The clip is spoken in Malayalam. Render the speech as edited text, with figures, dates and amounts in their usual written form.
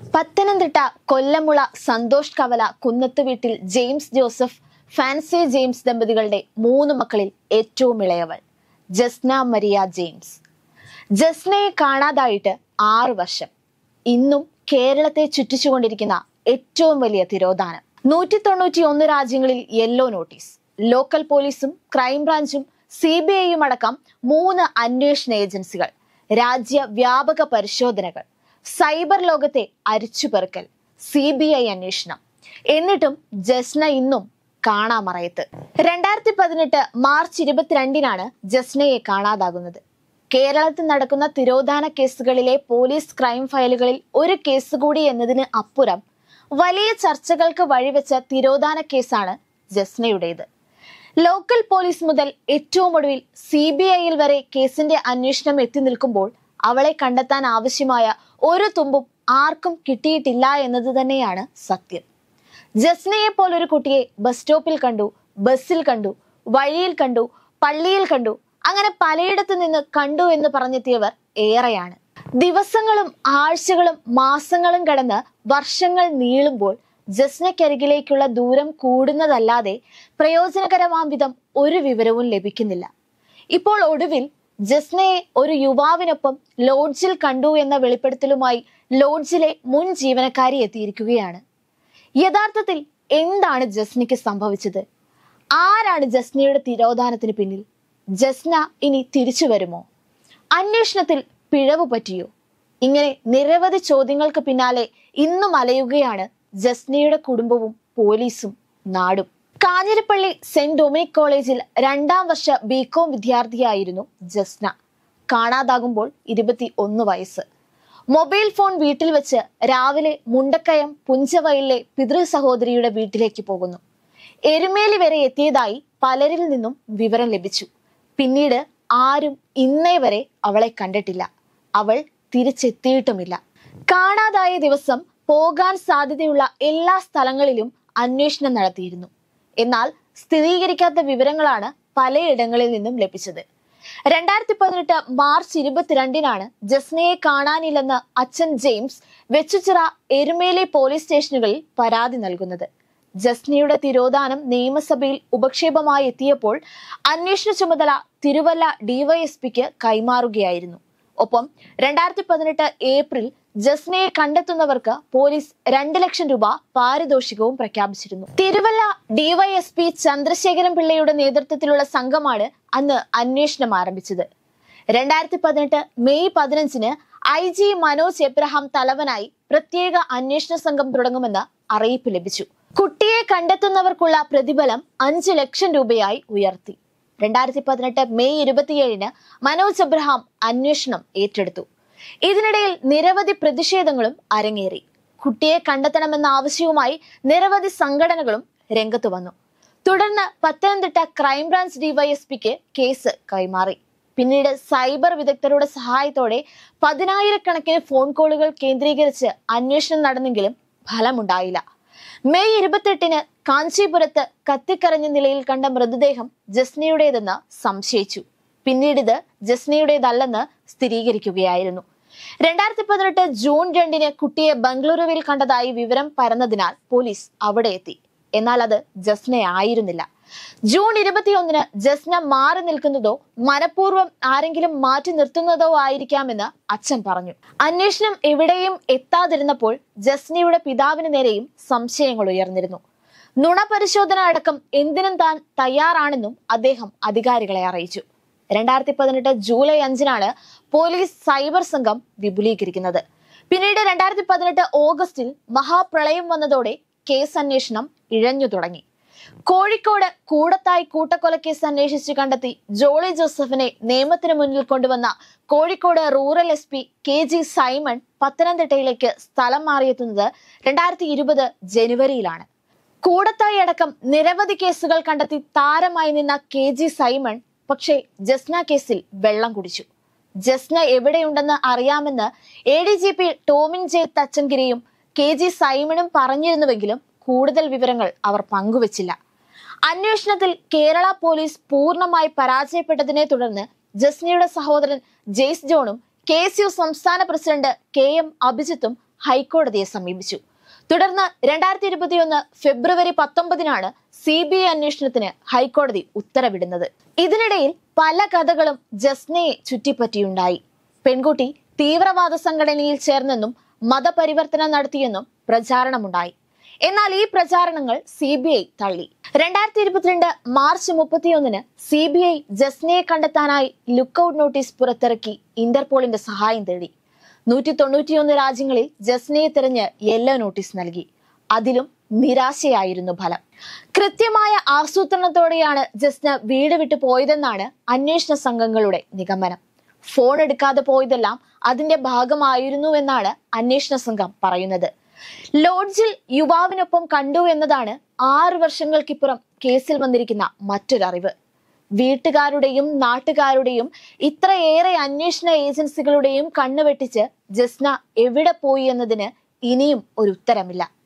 പത്തനംതിട്ട കൊല്ലമുള സന്തോഷ് കവല കുന്നത്ത് വീട്ടിൽ ജെയിംസ് ജോസഫ്, ഫാൻസി ജെയിംസ് ദമ്പതികളുടെ 3 മക്കളിൽ ഏറ്റവും ഇളയവൾ ജസ്ന മരിയ ജെയിംസ്. ജസ്നയെ കാണാതായിട്ട് 6 വർഷം. ഇന്നും കേരളത്തെ ചുറ്റിച്ചുകൊണ്ടിരിക്കുന്ന ഏറ്റവും വലിയ തിരോധാനം. 191 രാജ്യങ്ങളിൽ യെല്ലോ നോട്ടീസ്. ലോക്കൽ പോലീസും ക്രൈംബ്രാഞ്ചും CBIയും അടക്കം 3 അന്വേഷണ ഏജൻസികൾ, രാജ്യവ്യാപക പരിശോധനകൾ, സൈബർ ലോകത്തെ അരിച്ചുപെറുക്കൽ, CBI അന്വേഷണം. എന്നിട്ടും ജസ്ന ഇന്നും കാണാമറയത്ത്. 2018 മാർച്ച് 22-നാണ് ജസ്നയെ കാണാതാകുന്നത്. കേരളത്തിൽ നടക്കുന്ന തിരോധാന കേസുകളിലെ പോലീസ് ക്രൈം ഫയലുകളിൽ ഒരു കേസ് കൂടി എന്നതിന് അപ്പുറം വലിയ ചർച്ചകൾക്ക് വഴിവെച്ച തിരോധാന കേസാണ് ജസ്നയുടേത്. ലോക്കൽ പോലീസ് മുതൽ ഏറ്റവും ഒടുവിൽ CBIയിൽ വരെ കേസിന്റെ അന്വേഷണം എത്തി നിൽക്കുമ്പോൾ അവളെ കണ്ടെത്താൻ ആവശ്യമായ ഒരു തുമ്പും ആർക്കും കിട്ടിയിട്ടില്ല എന്നത് തന്നെയാണ് സത്യം. ജസ്നയെ പോലൊരു കുട്ടിയെ ബസ് സ്റ്റോപ്പിൽ കണ്ടു, ബസ്സിൽ കണ്ടു, വഴിയിൽ കണ്ടു, പള്ളിയിൽ കണ്ടു, അങ്ങനെ പലയിടത്തു നിന്ന് കണ്ടു എന്ന് പറഞ്ഞെത്തിയവർ ഏറെയാണ്. ദിവസങ്ങളും ആഴ്ചകളും മാസങ്ങളും കടന്ന് വർഷങ്ങൾ നീളുമ്പോൾ ജസ്നയ്ക്കരികിലേക്കുള്ള ദൂരം കൂടുന്നതല്ലാതെ പ്രയോജനകരമാം വിധം ഒരു വിവരവും ലഭിക്കുന്നില്ല. ഇപ്പോൾ ഒടുവിൽ ജസ്നയെ ഒരു യുവാവിനൊപ്പം ലോഡ്ജിൽ കണ്ടു എന്ന വെളിപ്പെടുത്തലുമായി ലോഡ്ജിലെ മുൻ ജീവനക്കാരി എത്തിയിരിക്കുകയാണ്. യഥാർത്ഥത്തിൽ എന്താണ് ജസ്നയ്ക്ക് സംഭവിച്ചത്? ആരാണ് ജസ്നയുടെ തിരോധാനത്തിന് പിന്നിൽ? ജസ്ന ഇനി തിരിച്ചു വരുമോ? അന്വേഷണത്തിൽ പിഴവ് പറ്റിയോ? ഇങ്ങനെ നിരവധി ചോദ്യങ്ങൾക്ക് പിന്നാലെ ഇന്നും അലയുകയാണ് ജസ്നയുടെ കുടുംബവും പോലീസും നാടും. കാഞ്ഞിരപ്പള്ളി സെന്റ് ഡൊമിനിക് കോളേജിൽ 2ാം വർഷ BCom വിദ്യാർത്ഥിയായിരുന്നു ജസ്ന. കാണാതാകുമ്പോൾ 21 വയസ്സ്. മൊബൈൽ ഫോൺ വീട്ടിൽ വെച്ച് രാവിലെ മുണ്ടക്കയം പുഞ്ചവയലിലെ പിതൃ സഹോദരിയുടെ വീട്ടിലേക്ക് പോകുന്നു. എരുമേലി വരെ എത്തിയതായി പലരിൽ നിന്നും വിവരം ലഭിച്ചു. പിന്നീട് ആരും ഇന്നേ വരെ അവളെ കണ്ടിട്ടില്ല. അവൾ തിരിച്ചെത്തിയിട്ടുമില്ല. കാണാതായ ദിവസം പോകാൻ സാധ്യതയുള്ള എല്ലാ സ്ഥലങ്ങളിലും അന്വേഷണം നടത്തിയിരുന്നു. എന്നാൽ സ്ഥിരീകരിക്കാത്ത വിവരങ്ങളാണ് പലയിടങ്ങളിൽ നിന്നും ലഭിച്ചത്. 2018 മാർച്ച് 22-നാണ് ജസ്നയെ കാണാനില്ലെന്ന് അച്ഛൻ ജെയിംസ് വെച്ചുച്ചിറ, എരുമേലി പോലീസ് സ്റ്റേഷനുകളിൽ പരാതി നൽകുന്നത്. ജസ്നയുടെ തിരോധാനം നിയമസഭയിൽ ഉപക്ഷേപമായി എത്തിയപ്പോൾ അന്വേഷണ ചുമതല തിരുവല്ല DYSPക്ക് കൈമാറുകയായിരുന്നു. ഒപ്പം 2018 ഏപ്രിൽ ജസ്നയെ കണ്ടെത്തുന്നവർക്ക് പോലീസ് 2 ലക്ഷം രൂപ പാരിതോഷികവും പ്രഖ്യാപിച്ചിരുന്നു. തിരുവല്ല DYSP ചന്ദ്രശേഖരൻ പിള്ളയുടെ നേതൃത്വത്തിലുള്ള സംഘമാണ് അന്ന് അന്വേഷണം ആരംഭിച്ചത്. 2018 മെയ് 15-ന് IG മനോജ് എബ്രഹാം തലവനായി പ്രത്യേക അന്വേഷണ സംഘം തുടങ്ങുമെന്ന് അറിയിപ്പ് ലഭിച്ചു. കുട്ടിയെ കണ്ടെത്തുന്നവർക്കുള്ള പ്രതിഫലം 5 ലക്ഷം രൂപയായി ഉയർത്തി. 2018 മെയ് 27-ന് മനോജ് എബ്രഹാം അന്വേഷണം ഏറ്റെടുത്തു. ഇതിനിടയിൽ നിരവധി പ്രതിഷേധങ്ങളും അരങ്ങേറി. കുട്ടിയെ കണ്ടെത്തണമെന്ന ആവശ്യവുമായി നിരവധി സംഘടനകളും രംഗത്തു വന്നു. തുടർന്ന് പത്തനംതിട്ട ക്രൈംബ്രാഞ്ച് DYSPക്ക് കേസ് കൈമാറി. പിന്നീട് സൈബർ വിദഗ്ധരുടെ സഹായത്തോടെ 10,000-കണക്കിന് ഫോൺ കോളുകൾ കേന്ദ്രീകരിച്ച് അന്വേഷണം നടന്നെങ്കിലും ഫലമുണ്ടായില്ല. മെയ് 28-ന് കാഞ്ചീപുരത്ത് കത്തിക്കരഞ്ഞ നിലയിൽ കണ്ട മൃതദേഹം ജസ്നയുടേതെന്ന് സംശയിച്ചു. പിന്നീട് ഇത് ജസ്നയുടേതല്ലെന്ന് സ്ഥിരീകരിക്കുകയായിരുന്നു. 2018 ജൂൺ 2-ന് കുട്ടിയെ ബംഗളൂരുവിൽ കണ്ടതായി വിവരം പരന്നതിനാൽ പോലീസ് അവിടെ എത്തി. എന്നാൽ അത് ജസ്നയായിരുന്നില്ല. ജൂൺ 21-ന് ജസ്ന മാറി നിൽക്കുന്നതോ മനഃപൂർവ്വം ആരെങ്കിലും മാറ്റി നിർത്തുന്നതോ ആയിരിക്കാമെന്ന് അച്ഛൻ പറഞ്ഞു. അന്വേഷണം എവിടെയും എത്താതിരുന്നപ്പോൾ ജസ്നയുടെ പിതാവിന് നേരെയും സംശയങ്ങൾ ഉയർന്നിരുന്നു. നുണ പരിശോധന അടക്കം എന്തിനും താൻ തയ്യാറാണെന്നും അദ്ദേഹം അധികാരികളെ അറിയിച്ചു. 2018 ജൂലൈ 5-നാണ് പോലീസ് സൈബർ സംഘം വിപുലീകരിക്കുന്നത്. പിന്നീട് 2018 ഓഗസ്റ്റിൽ മഹാപ്രളയം വന്നതോടെ കേസ് അന്വേഷണം ഇഴഞ്ഞു തുടങ്ങി. കോഴിക്കോട് കൂടത്തായി കൂട്ടക്കൊലക്കേസ് അന്വേഷിച്ച് കണ്ടെത്തി ജോളി ജോസഫിനെ നിയമത്തിന് മുന്നിൽ കൊണ്ടുവന്ന Kozhikode rural SP KG Simon പത്തനംതിട്ടയിലേക്ക് സ്ഥലം മാറിയെത്തുന്നത് 2020 ജനുവരിയിലാണ്. കൂടത്തായി അടക്കം നിരവധി കേസുകൾ കണ്ടെത്തി താരമായി നിന്ന KG സൈമൺ പക്ഷേ ജസ്ന കേസിൽ വെള്ളം കുടിച്ചു. ജസ്ന എവിടെയുണ്ടെന്ന് അറിയാമെന്ന് ADGP ടോമിൻ J തച്ചങ്കരിയും KG സൈമണും പറഞ്ഞിരുന്നുവെങ്കിലും കൂടുതൽ വിവരങ്ങൾ അവർ പങ്കുവച്ചില്ല. അന്വേഷണത്തിൽ കേരള പോലീസ് പൂർണ്ണമായി പരാജയപ്പെട്ടതിനെ തുടർന്ന് ജസ്നയുടെ സഹോദരൻ ജെയ്സ് ജോണും KSU സംസ്ഥാന പ്രസിഡന്റ് KM അഭിജിത്തും ഹൈക്കോടതിയെ സമീപിച്ചു. തുടർന്ന് 2021 ഫെബ്രുവരി 19 CBI അന്വേഷണത്തിന് ഹൈക്കോടതി ഉത്തരവിടുന്നത്. ഇതിനിടയിൽ പല കഥകളും ജസ്നയെ ചുറ്റിപ്പറ്റിയുണ്ടായി. പെൺകുട്ടി തീവ്രവാദ സംഘടനയിൽ ചേർന്നെന്നും മതപരിവർത്തനം നടത്തിയെന്നും പ്രചാരണമുണ്ടായി. എന്നാൽ ഈ പ്രചാരണങ്ങൾ CBI തള്ളി. 2022 മാർച്ച് 31 CBI ജസ്നയെ കണ്ടെത്താനായി ലുക്കൌട്ട് നോട്ടീസ് പുറത്തിറക്കി ഇന്റർപോളിന്റെ സഹായം തേടി. 191 രാജ്യങ്ങളിൽ ജസ്നയെ തിരഞ്ഞ് യെല്ലോ നോട്ടീസ് നൽകി. അതിലും നിരാശയായിരുന്നു ഫലം. കൃത്യമായ ആസൂത്രണത്തോടെയാണ് ജസ്ന വീട് വിട്ടു പോയതെന്നാണ് അന്വേഷണ സംഘങ്ങളുടെ നിഗമനം. ഫോൺ എടുക്കാതെ പോയതെല്ലാം അതിന്റെ ഭാഗമായിരുന്നുവെന്നാണ് അന്വേഷണ സംഘം പറയുന്നത്. ലോഡ്ജിൽ യുവാവിനൊപ്പം കണ്ടു എന്നതാണ് 6 വർഷങ്ങൾക്കിപ്പുറം കേസിൽ വന്നിരിക്കുന്ന മറ്റൊരറിവ്. വീട്ടുകാരുടെയും നാട്ടുകാരുടെയും ഇത്രയേറെ അന്വേഷണ ഏജൻസികളുടെയും കണ്ണുവെട്ടിച്ച് ജസ്ന എവിടെ പോയി എന്നതിന് ഇനിയും ഒരു ഉത്തരമില്ല.